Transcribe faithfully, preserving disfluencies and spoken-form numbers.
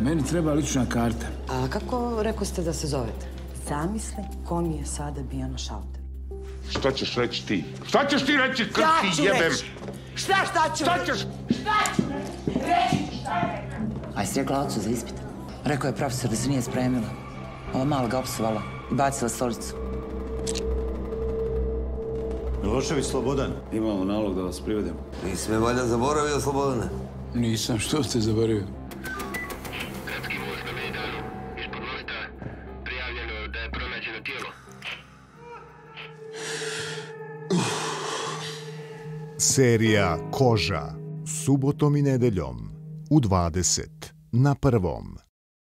Meni treba lična karta. A kako rekao ste da se zovete? Zamisli ko mi je sada bio na šalteru. Šta ćeš reći ti? Šta ćeš ti reći, krti jebem? Šta, šta ću Šta reći? ćeš? Šta ću reći? Šta? A jesi rekla ocu za ispit? Rekao je profesor da se nije spremila. Ova mala ga opsovala i bacila stolicu. Milošević Slobodan. Imamo nalog da vas privedemo. Nisi me valjda zaboravio, Slobodane? Nisam, što ste zaboravio? Gradski most na Mejdanu. Ispod mosta prijavljeno da je pronađeno tijelo. Serija Koža. Subotom i nedeljom u dvadeset na Prvom.